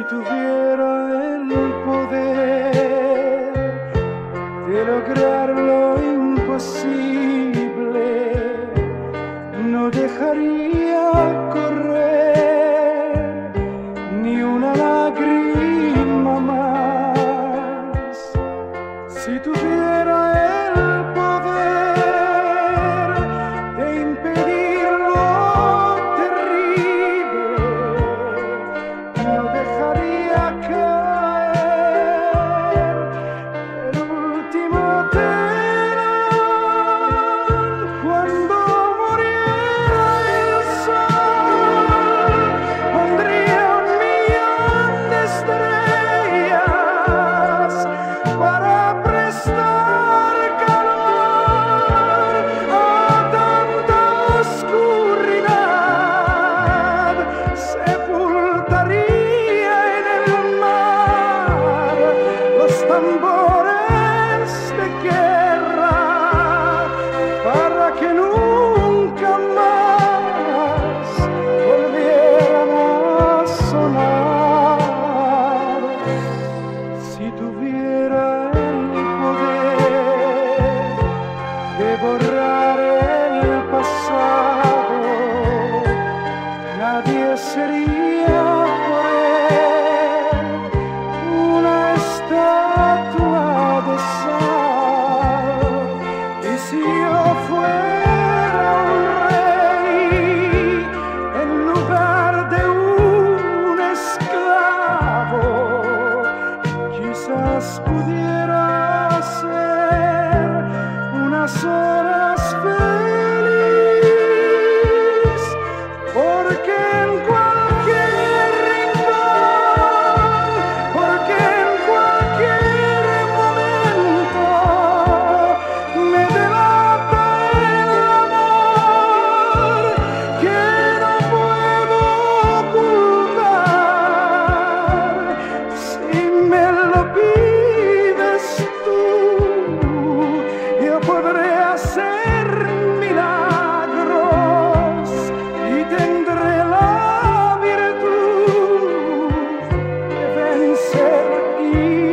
tuviera el poder de lograr lo imposible, no dejaría correr ni una lágrima más. Si tuviera el poder de impedir lo terrible, no dejaría caer el último telón. Cuando muriera el sol, pondría 1.000.000 de estrellas para prestar calor a tanta oscuridad. Sepultaría en el mar los tambores de guerra para que nunca más volvieran a sonar. Si tuviera el poder de borrar el pasado, nadie sería por él una estatua de sal. Y si yo fuera un rey en lugar de un esclavo, quizás pudiera ser unas horas feliz, porque en cualquier rincón, porque en cualquier momento me delata el amor que no puedo ocultar. Si me lo pides tú, yo podré hacer milagros y tendré la virtud de vencer y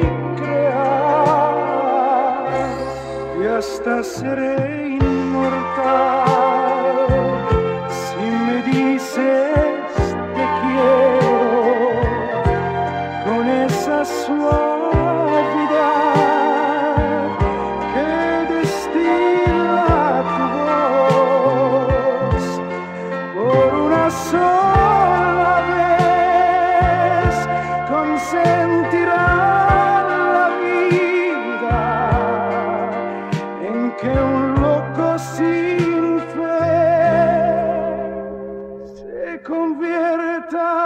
crear, y hasta seré inmortal si me dices te quiero con esa suavidad que destila tu voz. Por una sola vez consentirá la vida en que un loco sin fe se convierta